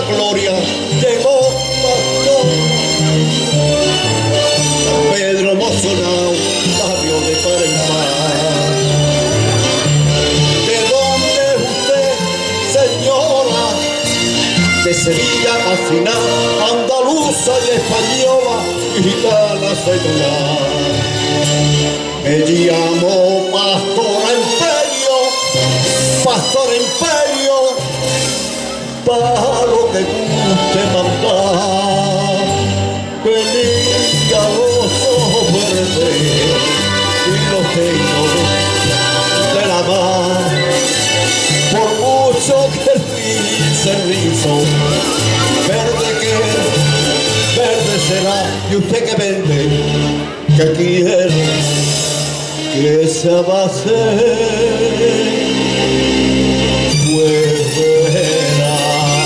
gloria llegó pastor. San Pedro emocionado, barrio de par en par. ¿De dónde es usted, señora? De Sevilla, Afiná, andaluza y española, y gitana secular. Me llamo Pastor Imperio, Pastor Imperio, para lo que guste mandar. Feliz a los ojos verdes y los tengo de la mar. Por mucho que el fin se rizo, verde que verde será. Y usted que vende, que quiere, que se abase, pues verá.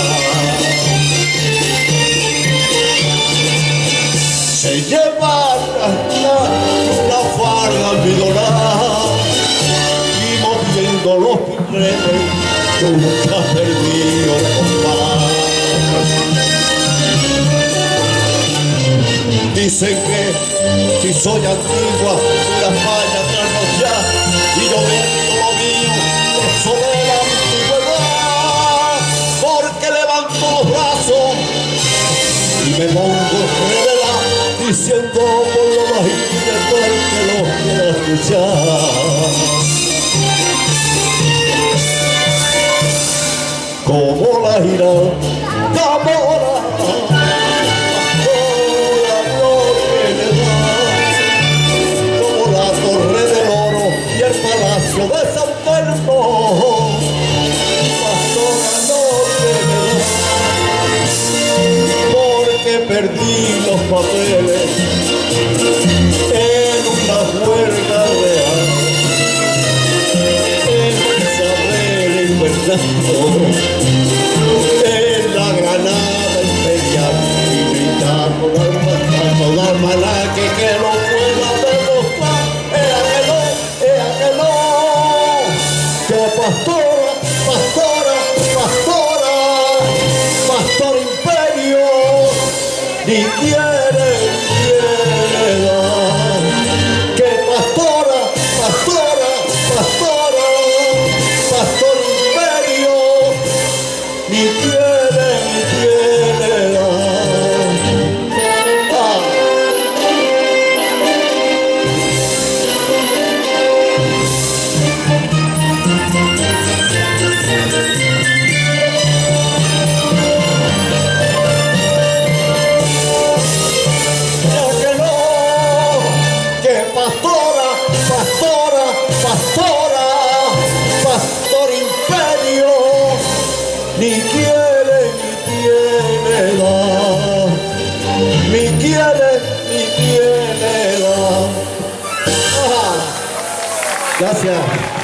Se lleva la farda almidonada y moviendo los pirenes nunca perdió el compás. Dicen que si soy antigua, la falla trasnochar, y yo vendo lo mío, eso de la antigüedad, porque levanto los brazos y me pongo revelar, diciendo por lo bajito el que lo quiera escuchar. Como la gira, Zamora, Palacio de San Telmo, pastora no te porque perdí los papeles en una huelga real, en Isabel y Fernando, en la Granada Imperial, y gritando al almanaque que lo pueda demostrar. Pastora, pastora, pastora, Pastor Imperio, ni quiere dar. Que pastora, pastora, pastora, Pastor Imperio, ni quiere dar. Pastora, pastora, pastora, Pastor Imperio, ni quiere ni tiene edad, ni quiere ni tiene edad. Gracias.